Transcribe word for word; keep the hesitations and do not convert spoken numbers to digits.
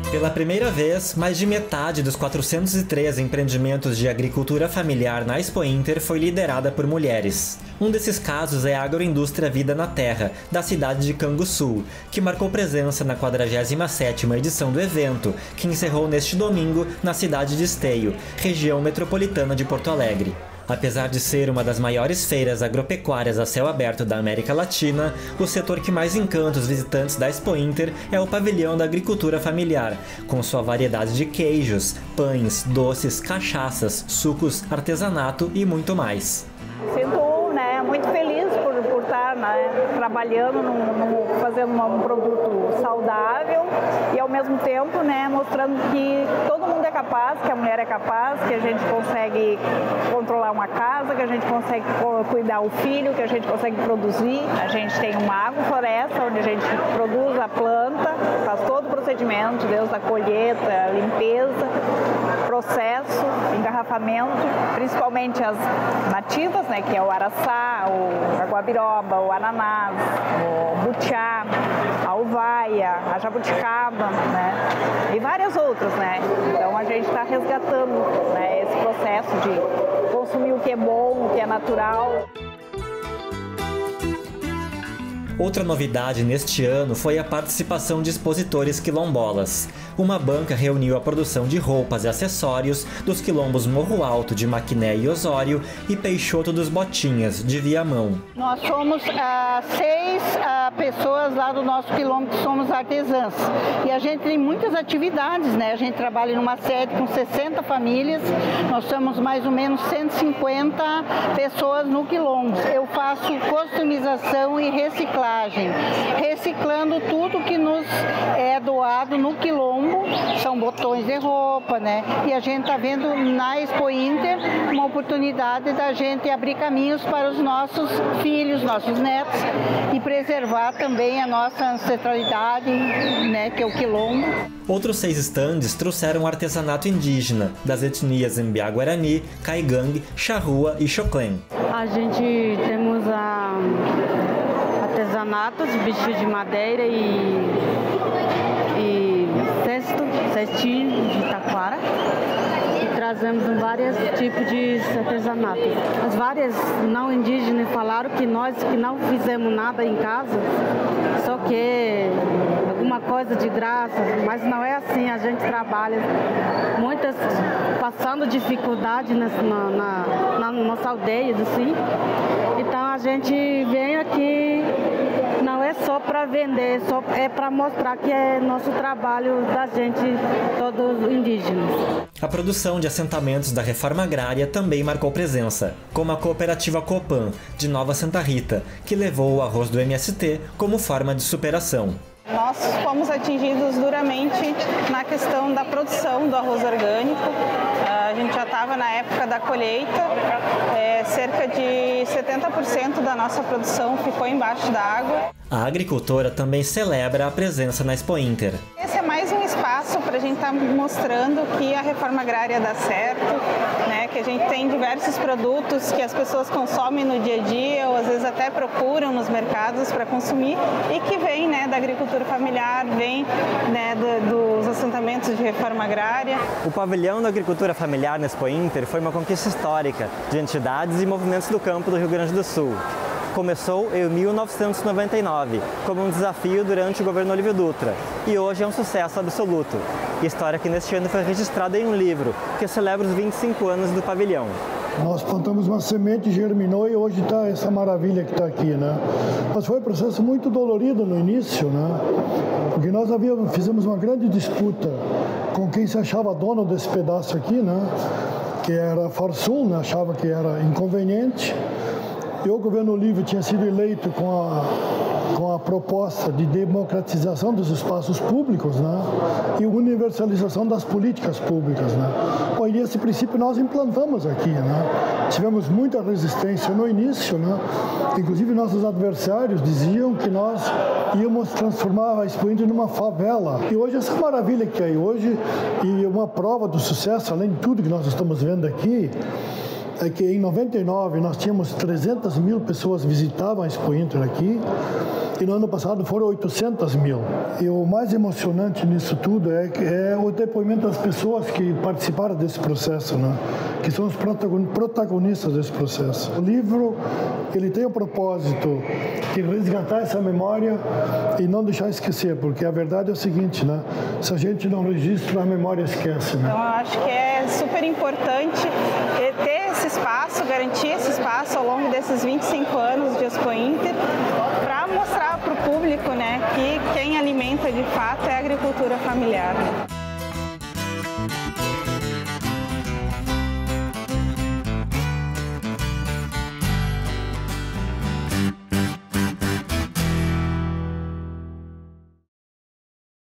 Pela primeira vez, mais de metade dos quatrocentos e treze empreendimentos de agricultura familiar na Expo Inter foi liderada por mulheres. Um desses casos é a Agroindústria Vida na Terra, da cidade de Canguçu, que marcou presença na quadragésima sétima edição do evento, que encerrou neste domingo na cidade de Esteio, região metropolitana de Porto Alegre. Apesar de ser uma das maiores feiras agropecuárias a céu aberto da América Latina, o setor que mais encanta os visitantes da Expo Inter é o pavilhão da agricultura familiar, com sua variedade de queijos, pães, doces, cachaças, sucos, artesanato e muito mais. Sinto, né, muito feliz por, por estar, né, trabalhando, num, num, fazendo um produto saudável e ao mesmo tempo, né, mostrando que todo mundo é capaz, que a mulher é capaz, que a gente consegue controlar uma casa, que a gente consegue cuidar do filho, que a gente consegue produzir. A gente tem uma agrofloresta onde a gente produz a planta, faz todo o procedimento, desde a colheita, limpeza, processo, engarrafamento, principalmente as nativas, né, que é o araçá, o aguabiroba, o ananás, o butiá, a uvaia, a jabuticaba, né, e várias outras, né. Então a gente está resgatando, né, esse processo de consumir o que é bom, o que é natural. Outra novidade neste ano foi a participação de expositores quilombolas. Uma banca reuniu a produção de roupas e acessórios dos quilombos Morro Alto de Maquiné e Osório e Peixoto dos Botinhas, de Viamão. Nós somos ah, seis ah, pessoas lá do nosso quilombo que somos artesãs. E a gente tem muitas atividades, né? A gente trabalha numa sede com sessenta famílias, nós somos mais ou menos cento e cinquenta pessoas no quilombo. Eu faço customização e reciclagem. Reciclando tudo que nos é doado no quilombo, são botões de roupa, né? E a gente está vendo na Expo Inter uma oportunidade da gente abrir caminhos para os nossos filhos, nossos netos e preservar também a nossa ancestralidade, né? Que é o quilombo. Outros seis estandes trouxeram artesanato indígena das etnias Mbiá-Guarani, Caigangue, Charrua e Xoclém. A gente temos a artesanato de bicho de madeira e, e cesto, cestinho de taquara. E trazemos vários tipos de artesanato. As várias não indígenas falaram que nós que não fizemos nada em casa, só que alguma coisa de graça, mas não é assim, a gente trabalha muitas passando dificuldade na, na, na nossa aldeia, assim. Então a gente vem aqui, não é só para vender, só é para mostrar que é nosso trabalho da gente, todos indígenas. A produção de assentamentos da reforma agrária também marcou presença, como a cooperativa Copan, de Nova Santa Rita, que levou o arroz do M S T como forma de superação. Nós fomos atingidos duramente na questão da produção do arroz orgânico. A gente já estava na época da colheita, é, cerca de setenta por cento da nossa produção ficou embaixo da água. A agricultora também celebra a presença na Expo Inter. Esse é mais um espaço para a gente estar tá mostrando que a reforma agrária dá certo, né? Que a gente tem diversos produtos que as pessoas consomem no dia a dia ou às vezes até procuram nos mercados para consumir e que vem, né, da agricultura familiar, vem, né, do, dos assentamentos de reforma agrária. O pavilhão da agricultura familiar na Expo Inter foi uma conquista histórica de entidades e movimentos do campo do Rio Grande do Sul. Começou em mil novecentos e noventa e nove, como um desafio durante o governo Olívio Dutra, e hoje é um sucesso absoluto. História que neste ano foi registrada em um livro, que celebra os vinte e cinco anos do pavilhão. Nós plantamos uma semente, germinou e hoje está essa maravilha que está aqui, né? Mas foi um processo muito dolorido no início, né? Porque nós havíamos, fizemos uma grande disputa com quem se achava dono desse pedaço aqui, né? Que era a Farsul, né? Achava que era inconveniente. E o governo Olívio tinha sido eleito com a, com a proposta de democratização dos espaços públicos, né? E universalização das políticas públicas, né? Bom, e esse princípio nós implantamos aqui, né? Tivemos muita resistência no início, né? Inclusive nossos adversários diziam que nós íamos transformar a Expo Inter numa favela. E hoje essa maravilha que é aí hoje, e uma prova do sucesso, além de tudo que nós estamos vendo aqui, é que em noventa e nove nós tínhamos trezentas mil pessoas que visitavam a Expo Inter aqui, e no ano passado foram oitocentas mil. E o mais emocionante nisso tudo é, é o depoimento das pessoas que participaram desse processo, né? Que são os protagonistas desse processo. O livro, ele tem o propósito de resgatar essa memória e não deixar esquecer, porque a verdade é o seguinte, né? Se a gente não registra, a memória esquece, né? Então, eu acho que é super importante ter esse espaço, garantir esse espaço ao longo desses vinte e cinco anos de Expo Inter, para mostrar para o público, né, que quem alimenta de fato é a agricultura familiar.